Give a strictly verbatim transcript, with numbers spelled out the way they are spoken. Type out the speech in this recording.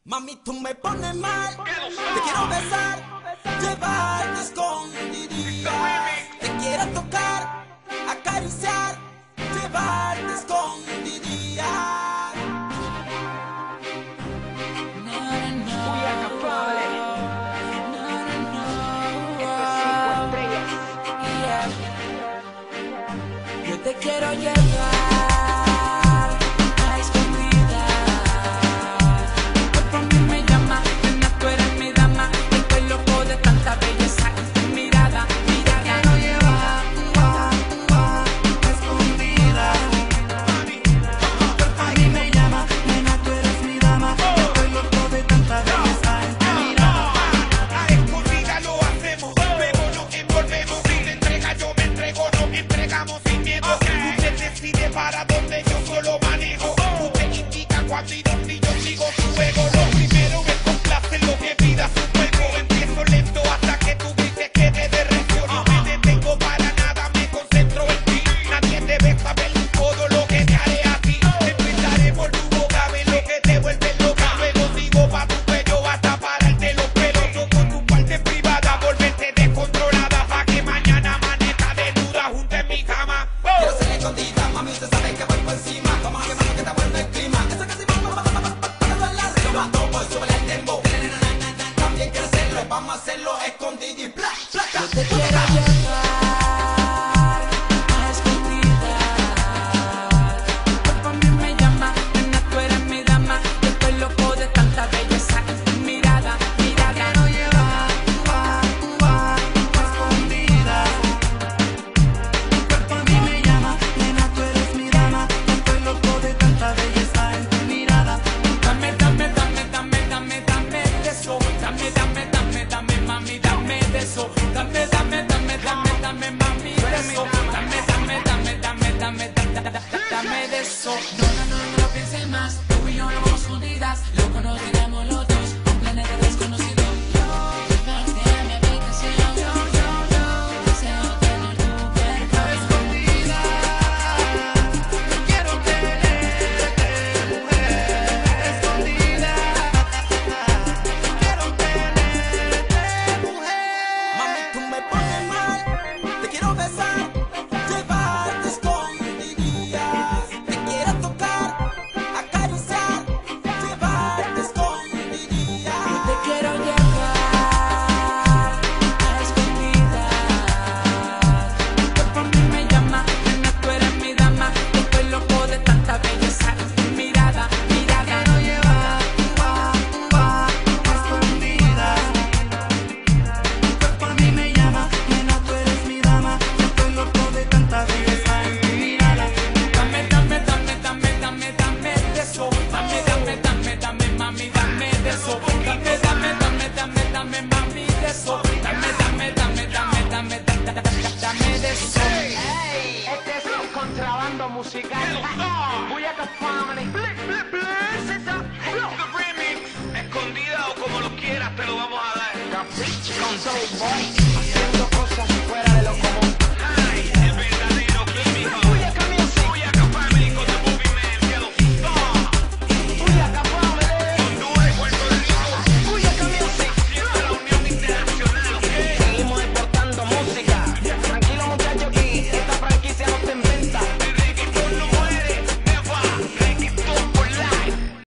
Mami, tú me pones mal, te quiero besar, llevarte escondidillas. Te quiero tocar, acariciar, llevarte escondidillas. Yo te quiero llevar a escondidas. Tu cuerpo a mí me llama, nena, tú eres mi dama. Estoy loco de tanta belleza en tu mirada. Mira, te quiero llevar a escondidas. Tu cuerpo a mí me llama, nena, tú eres mi dama. Estoy loco de tanta belleza en tu mirada. A escondidas lo hacemos, luego nos envolvemos. Si te entrega yo me entrego, nos entregamos sin miedo. Usted decide para dónde, yo solo manejo. Usted indica cuándo y dónde y yo sigo su ego. Lo primero es complacer lo que pida su cuerpo. Empiezo lento hasta que tú grites que te derreció. No me detengo para nada, me concentro en ti. Nadie debe saber todo lo que te haré a ti. Empezaremos luego, cabe lo que te vuelve loca. Luego sigo pa' tu cuello hasta pararte los pelos. Toco tu parte privada, volverte descontrolada. Pa' que mañana amanezca desnuda junto en mi cama. Quiero ser escondida, mami, usted sabe que voy por encima. Vamos a quemar lo que te vuelve el clima. Eso que si vamos, vamos, vamos, vamos, vamos, la rima. Topo, súbele el tempo. También quiero hacerlo, vamos a hacerlo escondido y bla, bla, bla. Yo te quiero llevar a escondidas. Tu cuerpo a mí me llama, nena, tú eres mi dama. Yo estoy loco de tanta belleza en tu mirada. Mira, te quiero llevar a escondidas. Tu cuerpo a mí me llama, nena, tú eres mi dama. Yo estoy loco de tanta belleza en tu mirada. Dame, dame, dame, dame, dame, dame de eso. Dame, dame, dame, dame, mami, dame de eso. Dame, dame, dame, dame, dame, mami, de eso. Dame, dame, dame, dame, dame, da- da- da- dame de eso. No, no, no, no lo pienses más. Tú y yo no vamos escondidas. Loco nos tiramos los dos. Un planeta desconocido. Llevarte a mi habitación. Yo, yo, yo. Deseo tener tu cuerpo escondida. Quiero tenerte, mujer, escondida. Quiero tenerte, mujer. Mami, tú me pones mal, te quiero besar, llevarte escondidillas. Te quiero tocar, acariciar, llevarte escondidillas. Yo te quiero llevar a escondidas. Tu cuerpo a mí me llama, nena, tú eres mi dama. Yo estoy loco de tanta belleza en tu mirada. Mira, te quiero llevar a escondidas. Tu cuerpo a mí me llama, nena, tú eres mi dama. Yo estoy loco de tanta belleza en tu mirada. Dame, dame, dame, dame, dame, dame de eso. Dame, dame, dame, dame, mami, dame de eso. Dame, dame, dame, dame, dame, mami, de eso. Dame, dame, dame, dame, dame, da- da- da- da- dame de eso. Este es el contrabando musical. Booyaka Family. The remix, escondida o como lo quieras, te lo vamos a dar. Capricho con Soul Boy.